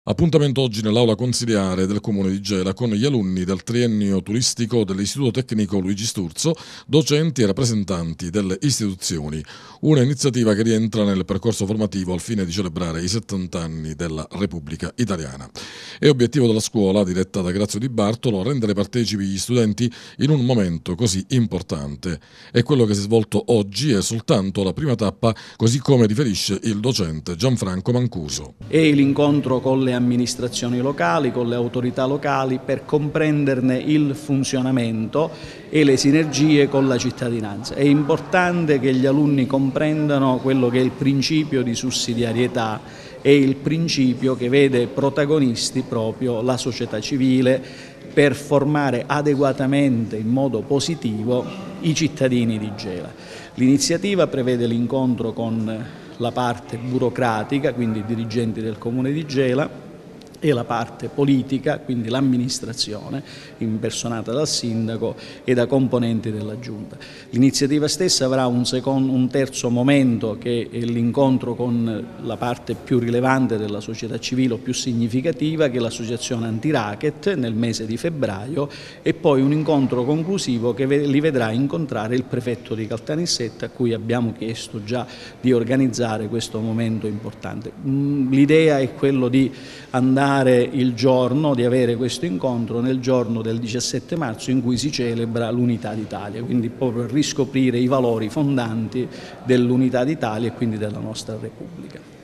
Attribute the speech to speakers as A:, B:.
A: Appuntamento oggi nell'aula consiliare del Comune di Gela con gli alunni del triennio turistico dell'Istituto Tecnico Luigi Sturzo, docenti e rappresentanti delle istituzioni. Una iniziativa che rientra nel percorso formativo al fine di celebrare i 70 anni della Repubblica Italiana. È obiettivo della scuola, diretta da Grazio Di Bartolo, rendere partecipi gli studenti in un momento così importante. E quello che si è svolto oggi è soltanto la prima tappa, così come riferisce il docente Gianfranco Mancuso.
B: E l'incontro con le amministrazioni locali, con le autorità locali, per comprenderne il funzionamento e le sinergie con la cittadinanza. È importante che gli alunni comprendano quello che è il principio di sussidiarietà e il principio che vede protagonisti proprio la società civile per formare adeguatamente, in modo positivo, i cittadini di Gela. L'iniziativa prevede l'incontro con la parte burocratica, quindi i dirigenti del Comune di Gela, e la parte politica, quindi l'amministrazione, impersonata dal sindaco e da componenti della Giunta. L'iniziativa stessa avrà un terzo momento, che è l'incontro con la parte più rilevante della società civile o più significativa, che è l'associazione Antiracket, nel mese di febbraio, e poi un incontro conclusivo che li vedrà incontrare il prefetto di Caltanissetta, a cui abbiamo chiesto già di organizzare questo momento importante. L'idea è quello di andare di avere questo incontro nel giorno del 17 marzo, in cui si celebra l'Unità d'Italia, quindi proprio riscoprire i valori fondanti dell'Unità d'Italia e quindi della nostra Repubblica.